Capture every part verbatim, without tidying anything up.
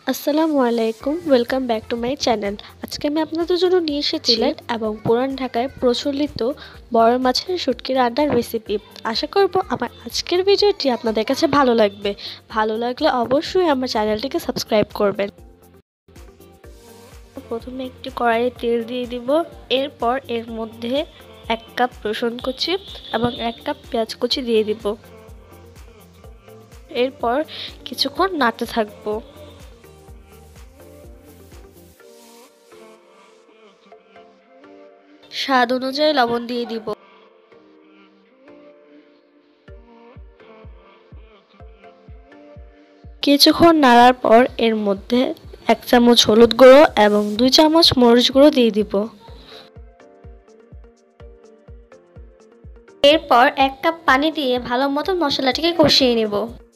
আসসালামু আলাইকুম, welcome back to my channel. আজকে আমি আপনাদের জন্য নিয়ে এসেছি সিলেট এবং পুরান ঢাকায় প্রচলিত বড় মাছের শুটকি রান্নার রেসিপি। আশা করব আমার আজকের ভিডিওটি আপনাদের কাছে ভালো লাগবে। ভালো লাগলে অবশ্যই আমার চ্যানেলটিকে সাবস্ক্রাইব করবেন। প্রথমে একটি কড়াইয়ে তেল দিয়ে দিব, এরপর এর মধ্যে এক কাপ রসুন কুচি এবং এক কাপ পেঁয়াজ কুচি দিয়ে দিব। এরপর কিছুক্ষণ নাড়তে থাকবো। স্বাদ অনুযায়ী লবণ দিয়ে দিব। কিছুক্ষণ নাড়ার পর এর মধ্যে এক চামচ হলুদ গুঁড়ো এবং দুই চামচ মরিচ গুঁড়ো দিয়ে দিব। এরপর এক কাপ পানি দিয়ে ভালো মতো মশলাটিকে কষিয়ে নেব।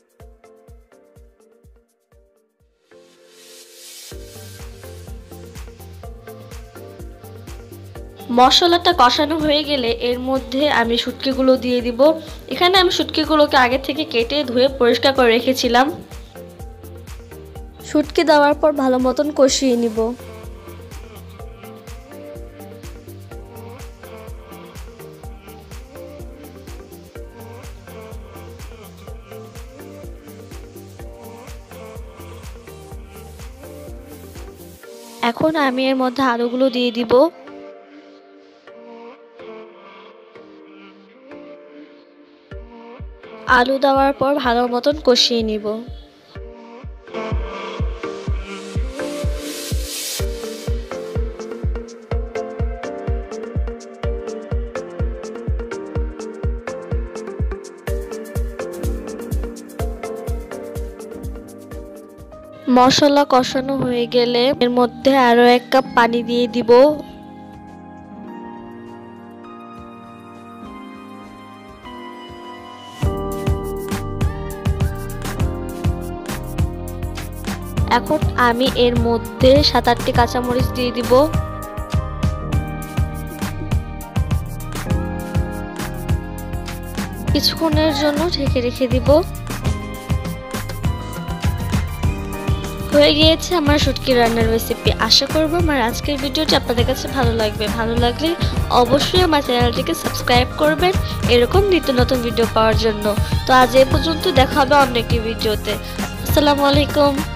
মশলাটা কষানো হয়ে গেলে এর মধ্যে আমি শুটকিগুলো দিয়ে দিব। এখানে আমি শুটকিগুলোকে আগে থেকে কেটে ধুয়ে পরিষ্কার করে রেখেছিলাম। শুটকি দেওয়ার পর ভালো মতন কষিয়ে নিব। এখন আমি এর মধ্যে আলুগুলো দিয়ে দিব। আলু দেওয়ার পর ভালো মতন কষিয়ে নিব। মশলা কষানো হয়ে গেলে এর মধ্যে আরো এক কাপ পানি দিয়ে দিব। এখন আমি এর মধ্যে সাত আটটি কাঁচামরিচ দিয়ে দিব। কিছুক্ষণের জন্য ঢেকে রেখে দিব। হয়ে গিয়েছে আমার শুটকি রান্নার রেসিপি। আশা করব আমার আজকের ভিডিওটি আপনাদের কাছে ভালো লাগবে। ভালো লাগলে অবশ্যই আমার চ্যানেলটিকে সাবস্ক্রাইব করবেন এরকম নিত্য নতুন ভিডিও পাওয়ার জন্য। তো আজ এই পর্যন্ত, দেখা হবে অন্য একটি ভিডিওতে। আসসালামু আলাইকুম।